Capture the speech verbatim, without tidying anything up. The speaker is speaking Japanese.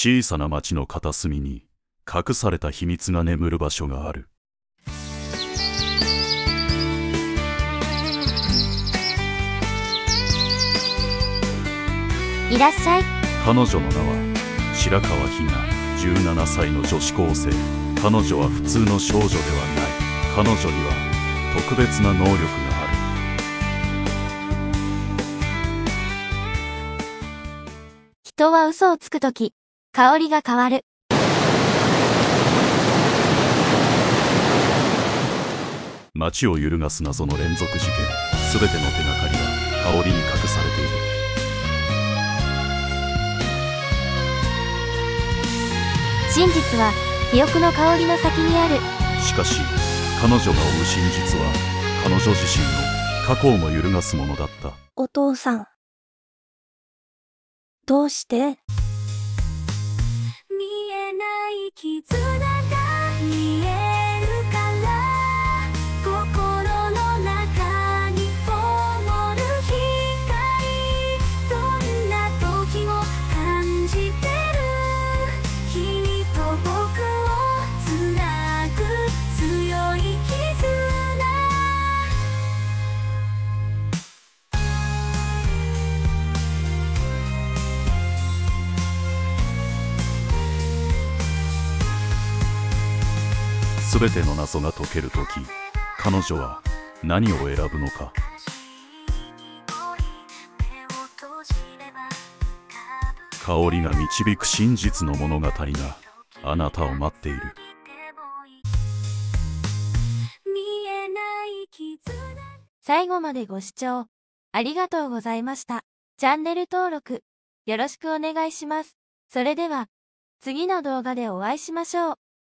小さな町の片隅に隠された秘密が眠る場所がある。 いらっしゃい。 彼女の名は白川ひな、じゅうななさいの女子高生。彼女は普通の少女ではない。彼女には特別な能力がある。 人は嘘をつくとき、香りが変わる。 街を揺るがす謎の連続事件。すべての手がかりが香りに隠されている。 真実は記憶の香りの先にある。 しかし彼女が追う真実は彼女自身の過去をも揺るがすものだった。 お父さん、どうして？ 見えない絆が見えるから心の中に灯る光。どんな時も感じてる君と僕をつなぐ強い絆。 すべての謎が解けるとき、彼女は何を選ぶのか。香りが導く真実の物語があなたを待っている。 最後までご視聴ありがとうございました。チャンネル登録よろしくお願いします。それでは次の動画でお会いしましょう。